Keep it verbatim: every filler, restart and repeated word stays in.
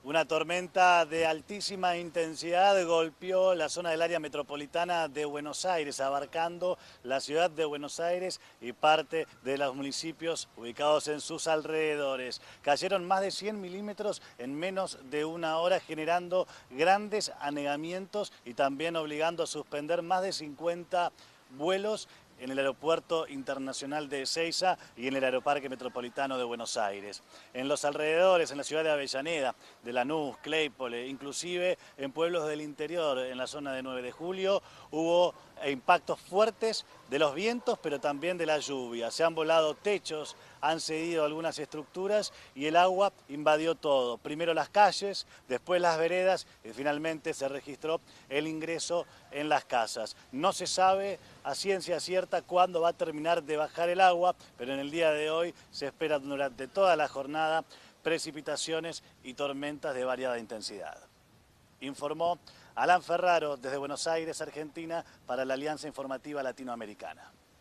Una tormenta de altísima intensidad golpeó la zona del área metropolitana de Buenos Aires, abarcando la ciudad de Buenos Aires y parte de los municipios ubicados en sus alrededores. Cayeron más de cien milímetros en menos de una hora, generando grandes anegamientos y también obligando a suspender más de cincuenta vuelos en el Aeropuerto Internacional de Ezeiza y en el Aeroparque Metropolitano de Buenos Aires. En los alrededores, en la ciudad de Avellaneda, de Lanús, Claypole, inclusive en pueblos del interior, en la zona de nueve de julio, hubo impactos fuertes de los vientos, pero también de la lluvia. Se han volado techos, han cedido algunas estructuras y el agua invadió todo. Primero las calles, después las veredas y finalmente se registró el ingreso en las casas. No se sabe a ciencia cierta cuándo va a terminar de bajar el agua, pero en el día de hoy se espera durante toda la jornada precipitaciones y tormentas de variada intensidad. Informó Alan Ferraro desde Buenos Aires, Argentina, para la Alianza Informativa Latinoamericana.